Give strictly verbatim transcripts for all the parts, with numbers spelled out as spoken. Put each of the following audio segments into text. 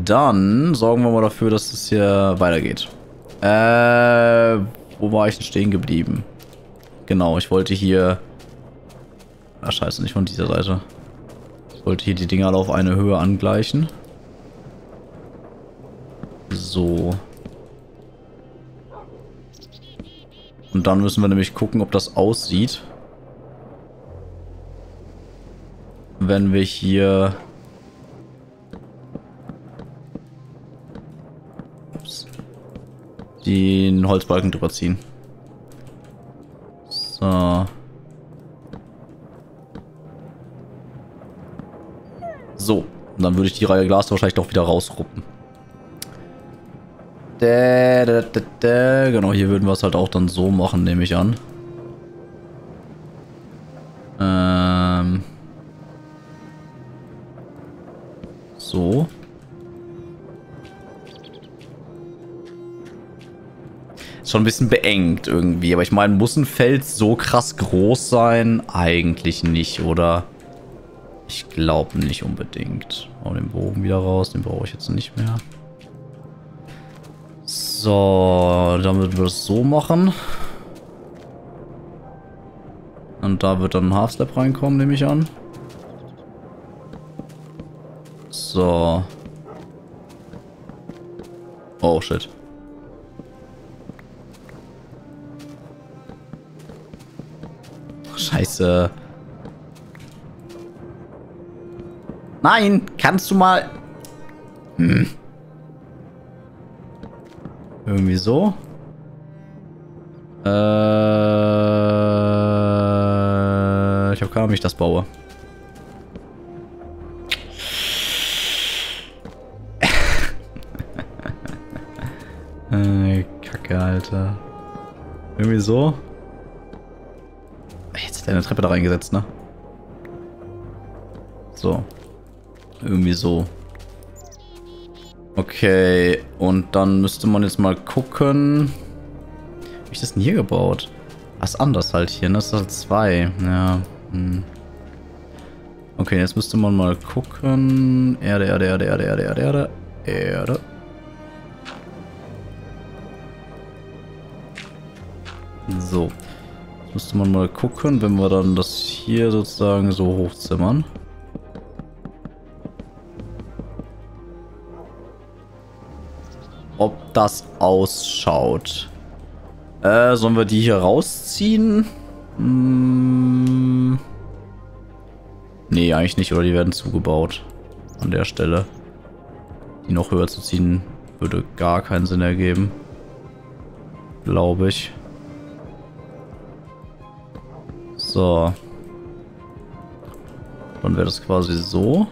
Dann sorgen wir mal dafür, dass es hier weitergeht. Äh, wo war ich denn stehen geblieben? Genau, ich wollte hier... Ah, scheiße, nicht von dieser Seite. Ich wollte hier die Dinger alle auf eine Höhe angleichen. So. Und dann müssen wir nämlich gucken, ob das aussieht, wenn wir hier... Ups. Den Holzbalken drüber ziehen. So. So. Und dann würde ich die Reihe Glas wahrscheinlich doch wieder rausruppen. Da, da, da, da. Genau, hier würden wir es halt auch dann so machen, nehme ich an. Ähm. So. Ist schon ein bisschen beengt irgendwie, aber ich meine, muss ein Feld so krass groß sein? Eigentlich nicht, oder? Ich glaube nicht unbedingt. Hau den Bogen wieder raus, den brauche ich jetzt nicht mehr. So, damit wir es so machen. Und da wird dann ein Half-Step reinkommen, nehme ich an. So. Oh, shit. Scheiße. Nein, kannst du mal... Hm. Irgendwie so. Äh, ich habe keine Ahnung, wie ich das baue. äh, Kacke, Alter. Irgendwie so. Jetzt hat er eine Treppe da reingesetzt, ne? So. Irgendwie so. Okay, und dann müsste man jetzt mal gucken. Wie hab ich das denn hier gebaut? Was anders halt hier, ne? Das ist halt zwei. Ja. Hm. Okay, jetzt müsste man mal gucken. Erde, Erde, Erde, Erde, Erde, Erde, Erde. Erde. So. Jetzt müsste man mal gucken, wenn wir dann das hier sozusagen so hochzimmern. Ob das ausschaut. Äh, sollen wir die hier rausziehen? Hm. Nee, eigentlich nicht, oder die werden zugebaut. An der Stelle. Die noch höher zu ziehen, würde gar keinen Sinn ergeben. Glaube ich. So. Dann wäre das quasi so.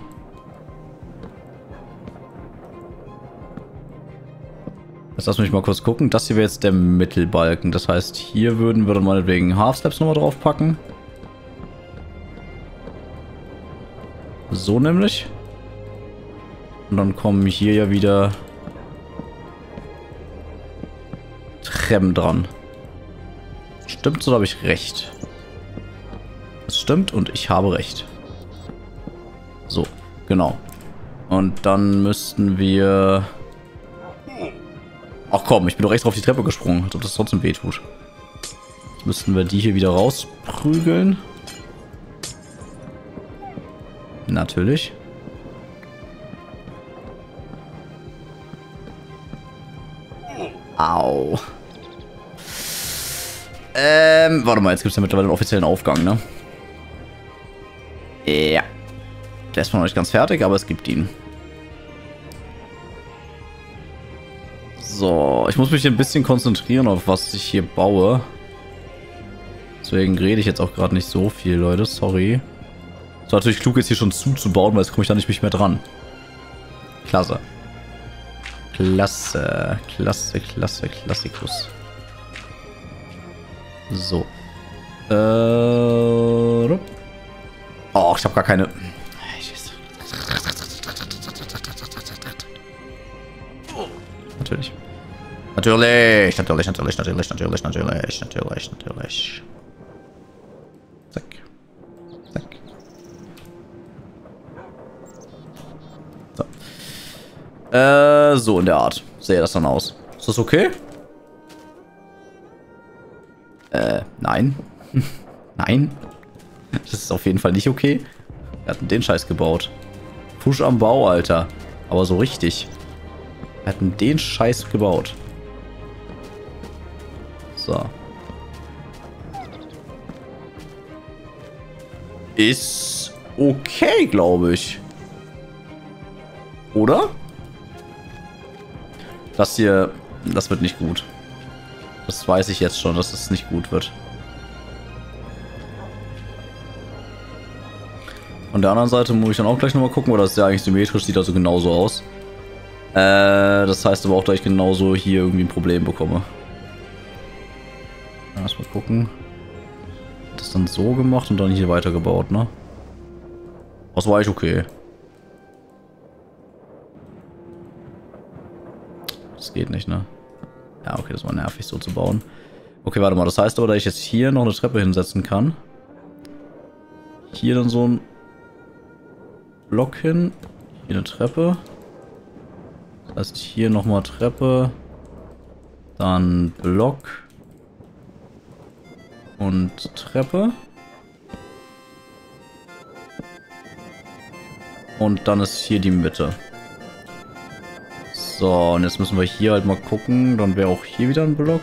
Jetzt lass mich mal kurz gucken. Das hier wäre jetzt der Mittelbalken. Das heißt, hier würden wir dann meinetwegen Half-Steps nochmal drauf packen. So nämlich. Und dann kommen hier ja wieder Treppen dran. Stimmt, so habe ich recht. Das stimmt und ich habe recht. So, genau. Und dann müssten wir... Ach komm, ich bin doch extra auf die Treppe gesprungen, als ob das trotzdem weh tut. Jetzt müssten wir die hier wieder rausprügeln. Natürlich. Au. Ähm, warte mal, jetzt gibt es ja mittlerweile einen offiziellen Aufgang, ne? Ja. Der ist noch nicht ganz fertig, aber es gibt ihn. So, ich muss mich ein bisschen konzentrieren, auf was ich hier baue. Deswegen rede ich jetzt auch gerade nicht so viel, Leute. Sorry. Es war natürlich klug, jetzt hier schon zuzubauen, weil jetzt komme ich da nicht mehr dran. Klasse. Klasse. Klasse, klasse, Klassikus. So. Äh. Oh, ich habe gar keine... Natürlich. Natürlich, natürlich, natürlich, natürlich, natürlich, natürlich, natürlich, natürlich. Zack. Zack. So. Äh, so in der Art. Sehe das dann aus. Ist das okay? Äh, nein. Nein. Das ist auf jeden Fall nicht okay. Wir hatten den Scheiß gebaut. Fusch am Bau, Alter. Aber so richtig. Wir hatten den Scheiß gebaut. So. Ist okay, glaube ich. Oder? Das hier, das wird nicht gut. Das weiß ich jetzt schon, dass es nicht gut wird. Von der anderen Seite muss ich dann auch gleich nochmal gucken, oder das ist ja eigentlich symmetrisch, sieht also genauso aus. Äh, das heißt aber auch, dass ich genauso hier irgendwie ein Problem bekomme. Erstmal gucken. Das dann so gemacht und dann hier weitergebaut, ne? Das war eigentlich okay. Das geht nicht, ne? Ja, okay, das war nervig, so zu bauen. Okay, warte mal, das heißt aber, dass ich jetzt hier noch eine Treppe hinsetzen kann. Hier dann so ein Block hin. Hier eine Treppe. Das heißt, hier nochmal Treppe. Dann Block. Und Treppe. Und dann ist hier die Mitte. So, und jetzt müssen wir hier halt mal gucken. Dann wäre auch hier wieder ein Block.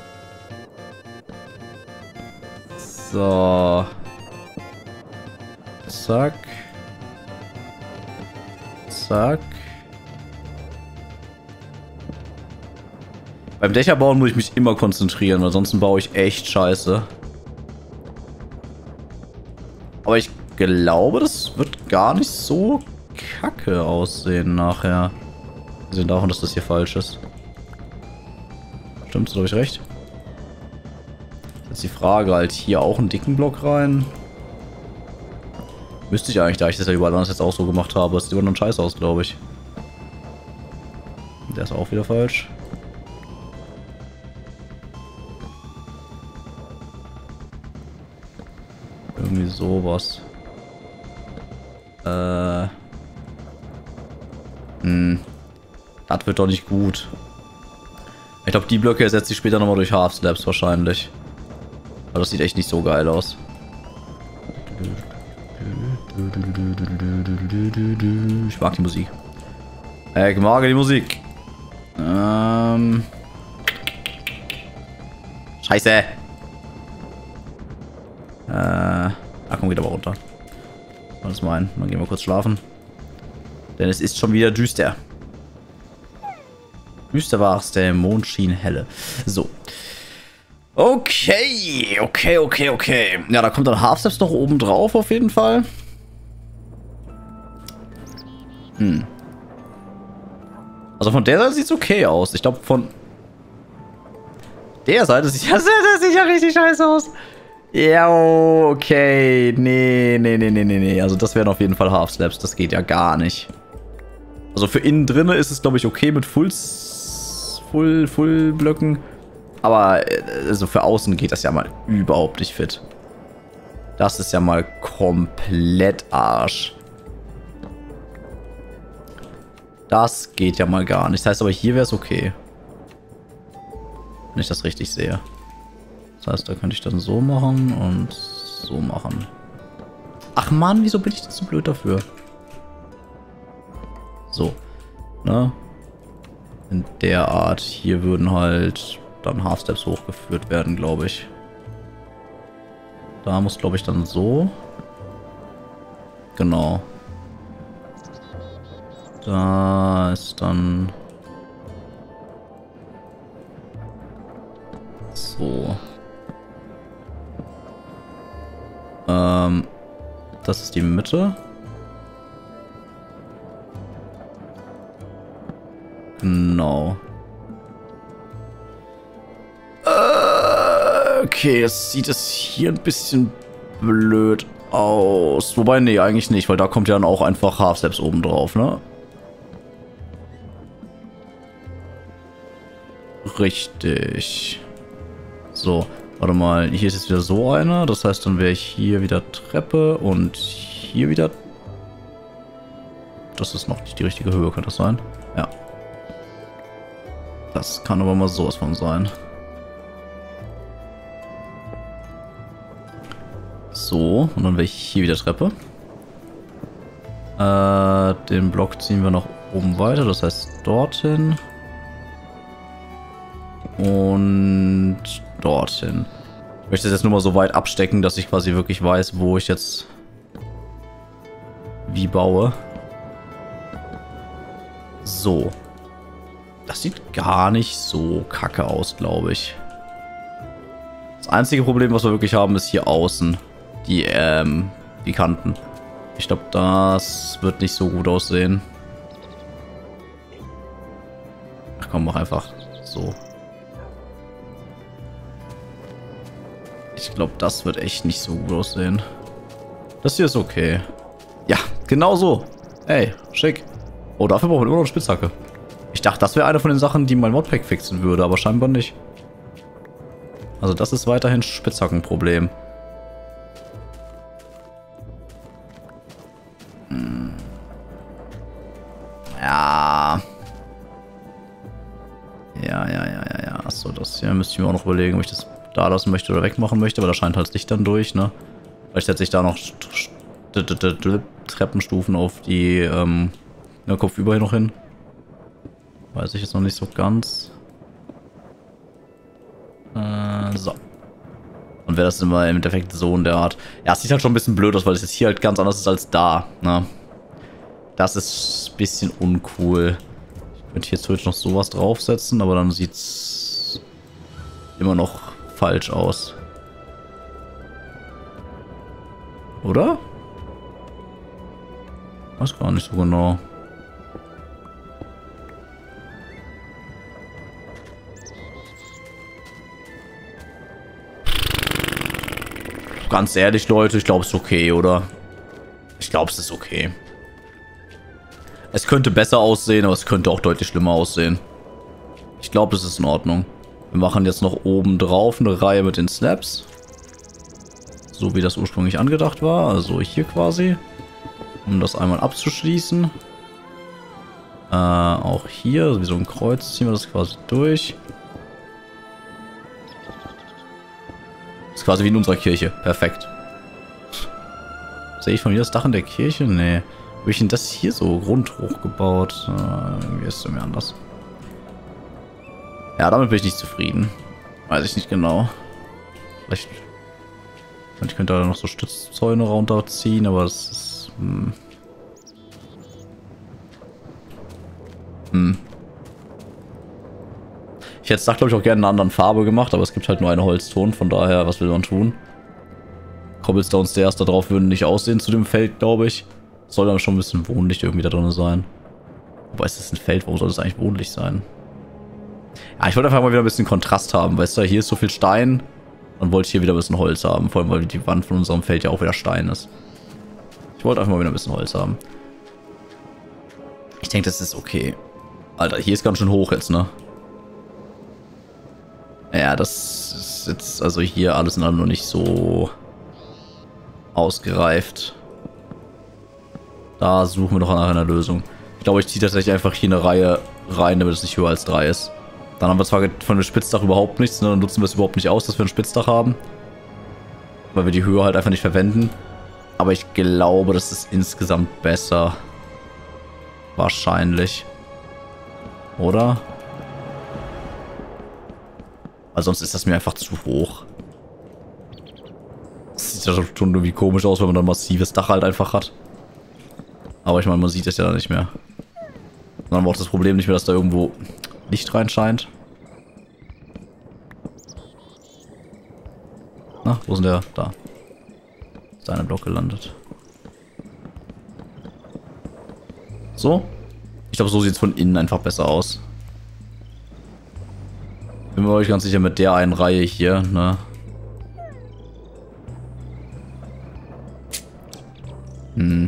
So. Zack. Zack. Beim Dächerbauen muss ich mich immer konzentrieren, weil sonst baue ich echt scheiße. Aber ich glaube, das wird gar nicht so kacke aussehen nachher. Wir sehen davon, dass das hier falsch ist. Stimmt's, da habe ich recht. Jetzt die Frage, halt hier auch einen dicken Block rein. Müsste ich eigentlich, da ich das ja überall anders jetzt auch so gemacht habe. Das sieht immer noch scheiße aus, glaube ich. Der ist auch wieder falsch. Irgendwie sowas. Äh. Hm. Das wird doch nicht gut. Ich glaube, die Blöcke ersetze ich später nochmal durch Half-Slabs wahrscheinlich. Aber das sieht echt nicht so geil aus. Ich mag die Musik. Ich mag die Musik. Ähm. Scheiße. Äh. Ach komm, geht aber runter. Alles mein. Dann gehen wir kurz schlafen. Denn es ist schon wieder düster. Düster war es, der Mond schien helle. So. Okay, okay, okay, okay. Ja, da kommt dann Half-Steps noch oben drauf auf jeden Fall. Hm. Also von der Seite sieht es okay aus. Ich glaube von der Seite sieht ja, das sieht ja richtig scheiße aus. Ja, okay. Nee, nee, nee, nee, nee, nee. Also das wären auf jeden Fall Half-Slabs. Das geht ja gar nicht. Also für innen drinne ist es, glaube ich, okay mit Full, Full, Full Blöcken. Aber also für außen geht das ja mal überhaupt nicht fit. Das ist ja mal komplett Arsch. Das geht ja mal gar nicht. Das heißt aber, hier wäre es okay. Wenn ich das richtig sehe. Das heißt, da könnte ich dann so machen und so machen. Ach Mann, wieso bin ich denn so blöd dafür? So. Ne? In der Art. Hier würden halt dann Half-Steps hochgeführt werden, glaube ich. Da muss, glaube ich, dann so. Genau. Da ist dann so. Ähm, das ist die Mitte. Genau. Äh, okay, jetzt sieht es hier ein bisschen blöd aus. Wobei, nee, eigentlich nicht, weil da kommt ja dann auch einfach Half-Steps oben drauf, ne? Richtig. So, warte mal. Hier ist jetzt wieder so einer. Das heißt, dann wäre ich hier wieder Treppe und hier wieder... Das ist noch nicht die richtige Höhe, könnte das sein? Ja. Das kann aber mal sowas von sein. So, und dann wäre ich hier wieder Treppe. Äh, den Block ziehen wir nach oben weiter, das heißt dorthin. Und dorthin. Ich möchte das jetzt nur mal so weit abstecken, dass ich quasi wirklich weiß, wo ich jetzt wie baue. So. Das sieht gar nicht so kacke aus, glaube ich. Das einzige Problem, was wir wirklich haben, ist hier außen. Die, ähm, die Kanten. Ich glaube, das wird nicht so gut aussehen. Ach komm, mach einfach so. Ich glaube, das wird echt nicht so gut aussehen. Das hier ist okay. Ja, genau so. Ey, schick. Oh, dafür brauchen wir immer noch eine Spitzhacke. Ich dachte, das wäre eine von den Sachen, die mein Modpack fixen würde, aber scheinbar nicht. Also das ist weiterhin Spitzhackenproblem. Hm. Ja. Ja, ja, ja, ja, ja. Achso, das hier müsste ich mir auch noch überlegen, ob ich das da lassen möchte oder wegmachen möchte, aber da scheint halt Licht dann durch, ne? Vielleicht setze ich da noch Treppenstufen auf die ähm, ja, kopfüber hier noch hin. Weiß ich jetzt noch nicht so ganz. Äh, so. Und wäre das immer im Endeffekt so in der Art. Ja, es sieht halt schon ein bisschen blöd aus, weil es jetzt hier halt ganz anders ist als da, ne? Das ist ein bisschen uncool. Ich könnte hier jetzt noch sowas draufsetzen, aber dann sieht es immer noch falsch aus. Oder? Weiß gar nicht so genau. Ganz ehrlich, Leute, ich glaube, es ist okay, oder? Ich glaube, es ist okay. Es könnte besser aussehen, aber es könnte auch deutlich schlimmer aussehen. Ich glaube, es ist in Ordnung. Wir machen jetzt noch oben drauf eine Reihe mit den Slabs. So wie das ursprünglich angedacht war. Also hier quasi. Um das einmal abzuschließen. Äh, auch hier, wie so ein Kreuz, ziehen wir das quasi durch. Das ist quasi wie in unserer Kirche. Perfekt. Sehe ich von hier das Dach in der Kirche? Nee. Habe ich denn das hier so rund hochgebaut? Äh, irgendwie ist es mir anders. Ja, damit bin ich nicht zufrieden. Weiß ich nicht genau. Vielleicht. Ich könnte da noch so Stützzäune runterziehen, aber das ist. Hm. Hm. Ich hätte es da, glaube ich, auch gerne in einer anderen Farbe gemacht, aber es gibt halt nur eine Holzton, von daher, was will man tun? Cobblestone Stairs da drauf würden nicht aussehen zu dem Feld, glaube ich. Soll dann schon ein bisschen Wohnlicht irgendwie da drin sein. Wobei, ist das ein Feld? Warum soll das eigentlich wohnlich sein? Ja, ich wollte einfach mal wieder ein bisschen Kontrast haben. Weißt du, hier ist so viel Stein. Dann wollte ich hier wieder ein bisschen Holz haben. Vor allem, weil die Wand von unserem Feld ja auch wieder Stein ist. Ich wollte einfach mal wieder ein bisschen Holz haben. Ich denke, das ist okay. Alter, hier ist ganz schön hoch jetzt, ne? Ja, das ist jetzt also hier alles in allem noch nicht so ausgereift. Da suchen wir doch nach einer Lösung. Ich glaube, ich ziehe tatsächlich einfach hier eine Reihe rein, damit es nicht höher als drei ist. Dann haben wir zwar von dem Spitzdach überhaupt nichts, ne? Dann nutzen wir es überhaupt nicht aus, dass wir ein Spitzdach haben. Weil wir die Höhe halt einfach nicht verwenden. Aber ich glaube, das ist insgesamt besser. Wahrscheinlich. Oder? Weil sonst ist das mir einfach zu hoch. Das sieht ja schon irgendwie komisch aus, wenn man dann ein massives Dach halt einfach hat. Aber ich meine, man sieht es ja nicht mehr. Und dann haben wir auch das Problem nicht mehr, dass da irgendwo Licht reinscheint. Na, wo ist denn der? Da. Ist der eine Block gelandet. So. Ich glaube, so sieht es von innen einfach besser aus. Bin mir euch ganz sicher mit der einen Reihe hier, ne? Hm.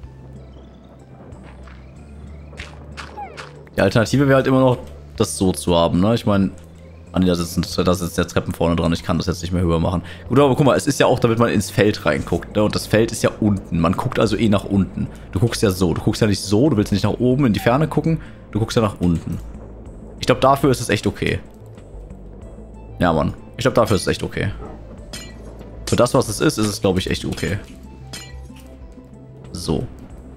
Die Alternative wäre halt immer noch, das so zu haben, ne? Ich meine, ah nee, da sitzt, da sitzt der Treppen vorne dran, ich kann das jetzt nicht mehr höher machen. Gut, aber guck mal, es ist ja auch, damit man ins Feld reinguckt, ne? Und das Feld ist ja unten, man guckt also eh nach unten. Du guckst ja so, du guckst ja nicht so, du willst nicht nach oben in die Ferne gucken, du Du guckst ja nach unten. Ich glaube, dafür ist es echt okay. Ja, Mann. Ich glaube, dafür ist es echt okay. Für das, was es ist, ist es, glaube ich, echt okay. So.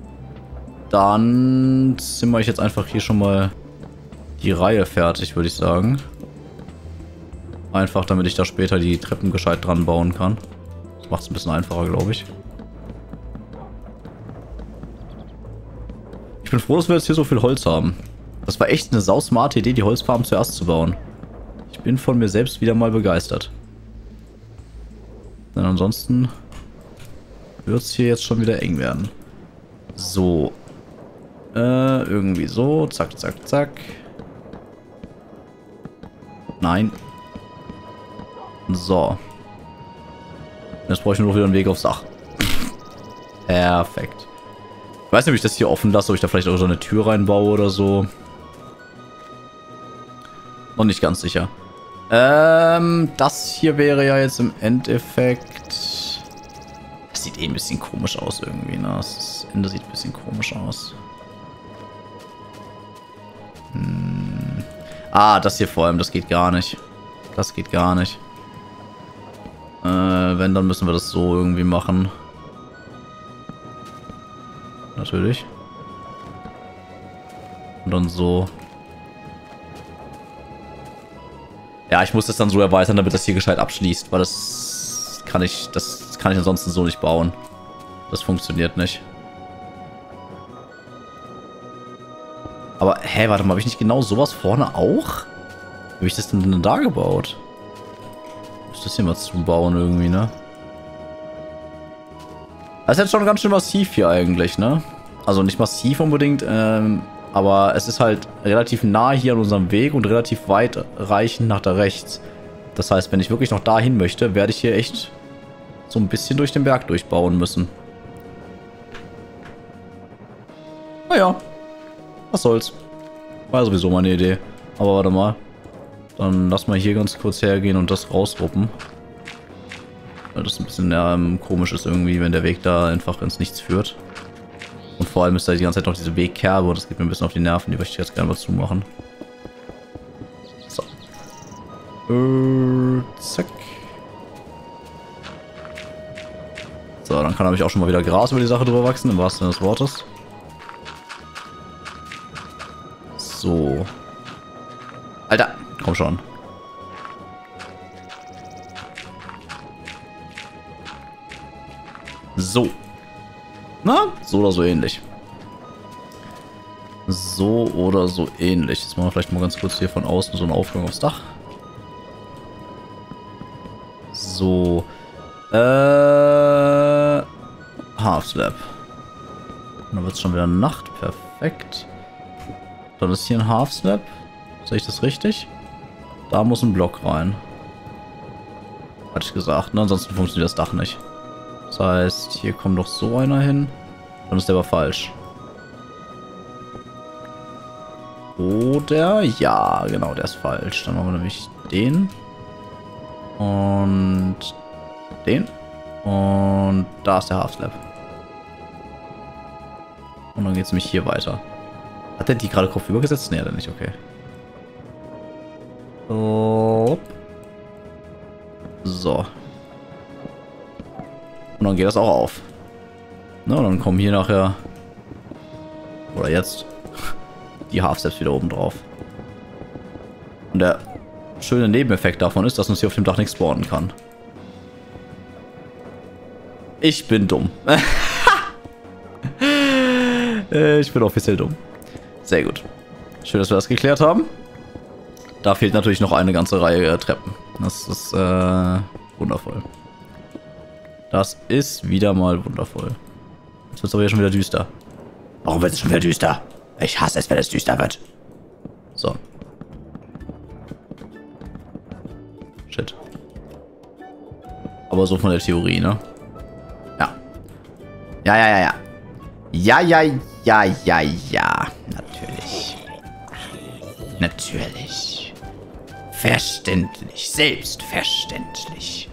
Dann zimmer ich jetzt einfach hier schon mal die Reihe fertig, würde ich sagen. Einfach, damit ich da später die Treppen gescheit dran bauen kann. Das macht es ein bisschen einfacher, glaube ich. Ich bin froh, dass wir jetzt hier so viel Holz haben. Das war echt eine sausmarte Idee, die Holzfarm zuerst zu bauen. Ich bin von mir selbst wieder mal begeistert. Denn ansonsten wird es hier jetzt schon wieder eng werden. So. Äh, irgendwie so. Zack, zack, zack. Nein. So. Jetzt brauche ich nur noch wieder einen Weg aufs Dach. Perfekt. Ich weiß nicht, ob ich das hier offen lasse, ob ich da vielleicht auch so eine Tür reinbaue oder so. Noch nicht ganz sicher. Ähm, das hier wäre ja jetzt im Endeffekt... Das sieht eh ein bisschen komisch aus irgendwie, ne? Das Ende sieht ein bisschen komisch aus. Hm. Ah, das hier vor allem, das geht gar nicht. Das geht gar nicht. Äh, wenn, dann müssen wir das so irgendwie machen. Natürlich. Und dann so. Ja, ich muss das dann so erweitern, damit das hier gescheit abschließt, weil das kann ich, das kann ich ansonsten so nicht bauen. Das funktioniert nicht. Aber, hä, warte mal, habe ich nicht genau sowas vorne auch? Wie habe ich das denn, denn da gebaut? Ich muss das hier mal zubauen irgendwie, ne? Das ist jetzt schon ganz schön massiv hier eigentlich, ne? Also nicht massiv unbedingt, ähm, aber es ist halt relativ nah hier an unserem Weg und relativ weit reichend nach da rechts. Das heißt, wenn ich wirklich noch dahin möchte, werde ich hier echt so ein bisschen durch den Berg durchbauen müssen. Naja, was soll's. War sowieso meine Idee. Aber warte mal. Dann lass mal hier ganz kurz hergehen und das rausruppen. Weil das ein bisschen ähm, komisch ist irgendwie, wenn der Weg da einfach ins Nichts führt. Und vor allem ist da die ganze Zeit noch diese Wegkerbe und das geht mir ein bisschen auf die Nerven. Die möchte ich jetzt gerne mal zumachen. So. Äh, zack. So, dann kann nämlich auch schon mal wieder Gras über die Sache drüber wachsen, im wahrsten Sinne des Wortes. So. Alter, komm schon. So. Na, so oder so ähnlich. So oder so ähnlich. Jetzt machen wir vielleicht mal ganz kurz hier von außen so einen Aufgang aufs Dach. So. Äh. Half Slab. Und dann wird es schon wieder Nacht. Perfekt. Dann ist hier ein Half Slab. Sehe ich das richtig? Da muss ein Block rein. Hatte ich gesagt. Ne? Ansonsten funktioniert das Dach nicht. Das heißt, hier kommt doch so einer hin. Dann ist der aber falsch. Oder? Ja, genau, der ist falsch. Dann machen wir nämlich den. Und den. Und da ist der Half Slab. Und dann geht es nämlich hier weiter. Hat der die gerade Kopf übergesetzt? Nee, hat er nicht, okay. So. Und dann geht das auch auf. Na, und dann kommen hier nachher, oder jetzt, die Half-Steps wieder oben drauf. Und der schöne Nebeneffekt davon ist, dass uns hier auf dem Dach nichts spawnen kann. Ich bin dumm. Ich bin offiziell dumm. Sehr gut. Schön, dass wir das geklärt haben. Da fehlt natürlich noch eine ganze Reihe äh, Treppen. Das ist äh, wundervoll. Das ist wieder mal wundervoll. Jetzt wird es aber hier schon wieder düster. Warum wird es schon wieder düster? Ich hasse es, wenn es düster wird. So. Shit. Aber so von der Theorie, ne? Ja. Ja, ja, ja, ja. Ja, ja, ja, ja, ja. Natürlich. Natürlich. Verständlich. Selbstverständlich.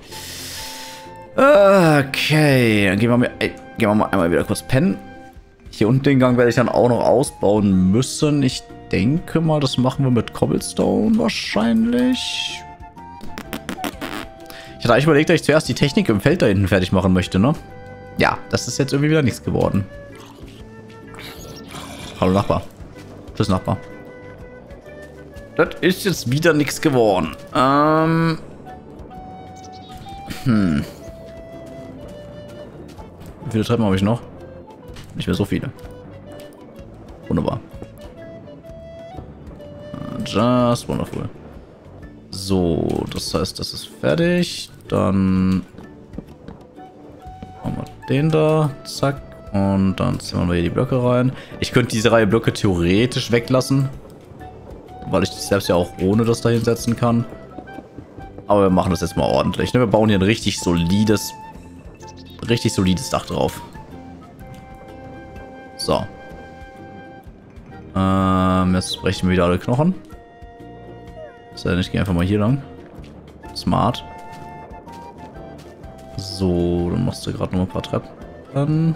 Okay. Dann gehen wir mal, ey, gehen wir mal einmal wieder kurz pennen. Hier unten den Gang werde ich dann auch noch ausbauen müssen. Ich denke mal, das machen wir mit Cobblestone wahrscheinlich. Ich hatte eigentlich überlegt, dass ich zuerst die Technik im Feld da hinten fertig machen möchte, ne? Ja, das ist jetzt irgendwie wieder nichts geworden. Hallo Nachbar. Tschüss Nachbar. Das ist jetzt wieder nichts geworden. Ähm. Hm. Wie viele Treppen habe ich noch? Nicht mehr so viele. Wunderbar. Just wonderful. So, das heißt, das ist fertig. Dann machen wir den da. Zack. Und dann ziehen wir hier die Blöcke rein. Ich könnte diese Reihe Blöcke theoretisch weglassen. Weil ich die selbst ja auch ohne das da hinsetzen kann. Aber wir machen das jetzt mal ordentlich. Ne? Wir bauen hier ein richtig solides, richtig solides Dach drauf. So. Ähm, jetzt brechen wir wieder alle Knochen. So, ich gehe einfach mal hier lang. Smart. So, dann machst du gerade noch ein paar Treppen.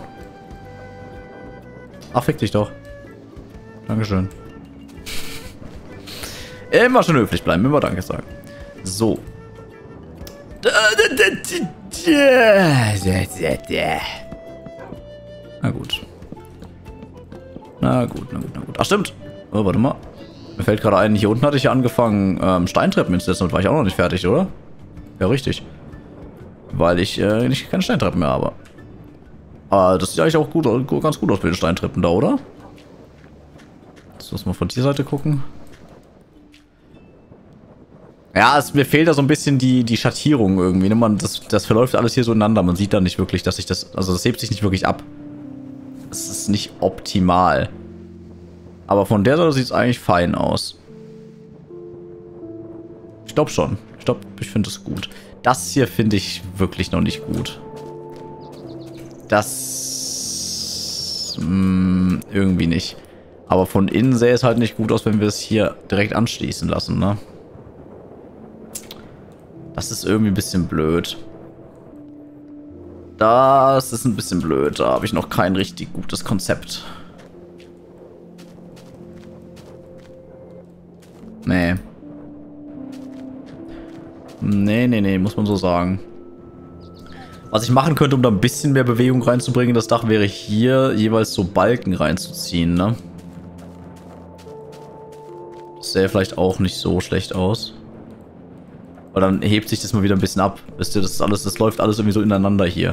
Ach, fick dich doch. Dankeschön. Immer schön höflich bleiben, immer Danke sagen. So. Na gut. Na gut, na gut, na gut. Ach, stimmt. Oh, warte mal. Mir fällt gerade ein, hier unten hatte ich ja angefangen, ähm, Steintreppen hinzusetzen und war ich auch noch nicht fertig, oder? Ja, richtig. Weil ich äh, nicht keine Steintreppen mehr habe. Aber das sieht eigentlich auch gut, ganz gut aus mit den Steintreppen da, oder? Jetzt muss man von der Seite gucken. Ja, es, mir fehlt da so ein bisschen die, die Schattierung irgendwie. Ne? Man, das, das verläuft alles hier so ineinander. Man sieht da nicht wirklich, dass sich das... Also das hebt sich nicht wirklich ab. Es ist nicht optimal. Aber von der Seite sieht es eigentlich fein aus. Ich glaube schon. Ich glaube, ich finde es gut. Das hier finde ich wirklich noch nicht gut. Das... Mh, irgendwie nicht. Aber von innen sähe es halt nicht gut aus, wenn wir es hier direkt anschließen lassen, ne? Das ist irgendwie ein bisschen blöd. Das ist ein bisschen blöd. Da habe ich noch kein richtig gutes Konzept. Nee. Nee, nee, nee, muss man so sagen. Was ich machen könnte, um da ein bisschen mehr Bewegung reinzubringen in das Dach, wäre hier jeweils so Balken reinzuziehen, ne? Das sähe vielleicht auch nicht so schlecht aus. Weil dann hebt sich das mal wieder ein bisschen ab. Wisst ihr, das ist alles, das läuft alles irgendwie so ineinander hier.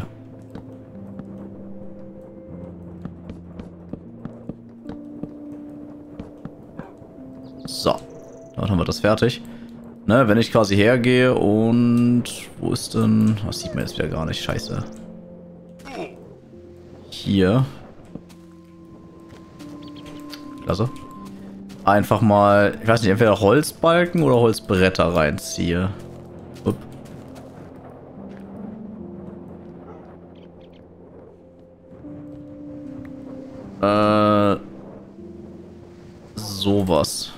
So. Dann haben wir das fertig. Ne, wenn ich quasi hergehe und... Wo ist denn... Das sieht man jetzt wieder gar nicht. Scheiße. Hier. Klasse. Einfach mal... Ich weiß nicht, entweder Holzbalken oder Holzbretter reinziehe. Upp. Äh... Sowas.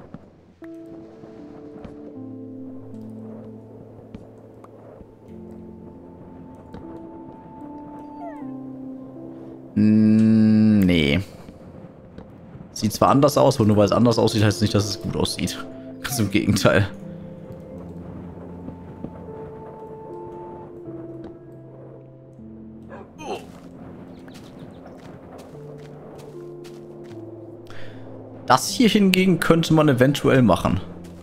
Nee. Sieht zwar anders aus, aber nur weil es anders aussieht, heißt es nicht, dass es gut aussieht. Ganz im Gegenteil. Das hier hingegen könnte man eventuell machen.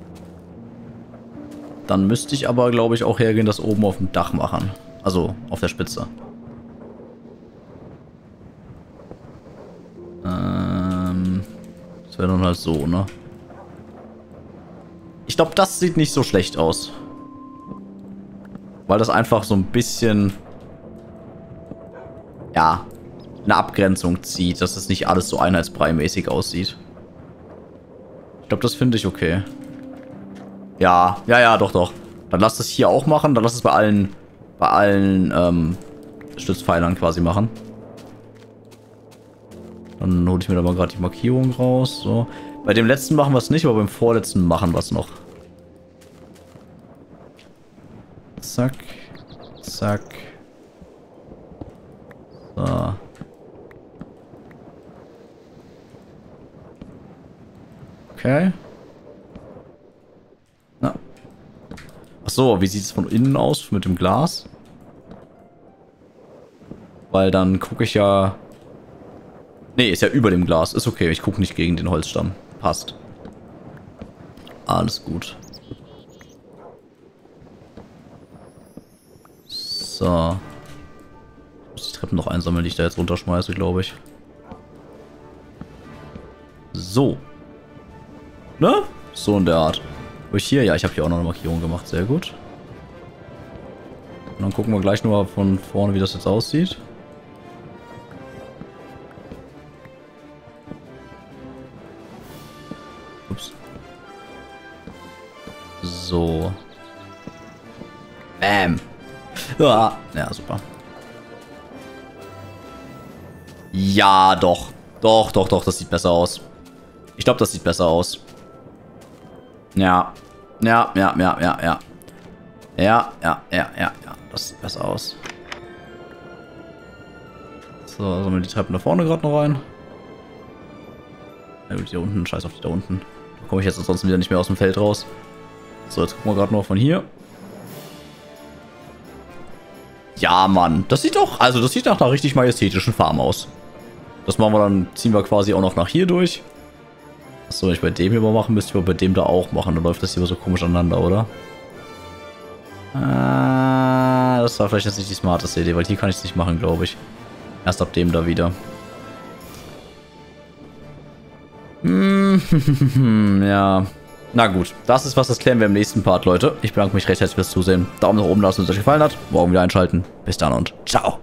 Dann müsste ich aber, glaube ich, auch hergehen, das oben auf dem Dach machen. Also auf der Spitze. Ähm, das wäre dann halt so, ne? Ich glaube, das sieht nicht so schlecht aus. Weil das einfach so ein bisschen... Ja, eine Abgrenzung zieht, dass es nicht alles so einheitsbrei-mäßig aussieht. Ich glaube, das finde ich okay. Ja, ja, ja, doch, doch. Dann lass das hier auch machen. Dann lass es bei allen, bei allen ähm, Stützpfeilern quasi machen. Dann hole ich mir da mal gerade die Markierung raus. So. Bei dem letzten machen wir es nicht, aber beim vorletzten machen wir es noch. Zack. Zack. So. Okay. Na. Achso, wie sieht es von innen aus mit dem Glas? Weil dann gucke ich ja... Nee, ist ja über dem Glas. Ist okay, ich gucke nicht gegen den Holzstamm. Passt. Alles gut. So. Ich muss die Treppen noch einsammeln, die ich da jetzt runterschmeiße, glaube ich. So. Ne? So in der Art. Wo ich hier? Ja, ich habe hier auch noch eine Markierung gemacht. Sehr gut. Und dann gucken wir gleich nur von vorne, wie das jetzt aussieht. Ups. So. Bam. Ja, ja, super. Ja, doch. Doch, doch, doch, das sieht besser aus. Ich glaube, das sieht besser aus. Ja. Ja, ja, ja, ja, ja. Ja, ja, ja, ja, ja. Das sieht besser aus. So, sammeln die Treppen da vorne gerade noch rein. Ja, gut, die da unten. Scheiß auf die da unten. Da komme ich jetzt ansonsten wieder nicht mehr aus dem Feld raus. So, jetzt gucken wir gerade noch von hier. Ja, Mann. Das sieht doch, also das sieht nach einer richtig majestätischen Farm aus. Das machen wir dann, ziehen wir quasi auch noch nach hier durch. Achso, wenn ich bei dem hier mal machen, müsste ich aber bei dem da auch machen. Dann läuft das hier so komisch aneinander, oder? Ah, das war vielleicht jetzt nicht die smarteste Idee, weil hier kann ich es nicht machen, glaube ich. Erst ab dem da wieder. Hm, ja. Na gut, das ist was, das klären wir im nächsten Part, Leute. Ich bedanke mich recht herzlich fürs Zusehen. Daumen nach oben lassen, wenn es euch gefallen hat. Morgen wieder einschalten. Bis dann und ciao.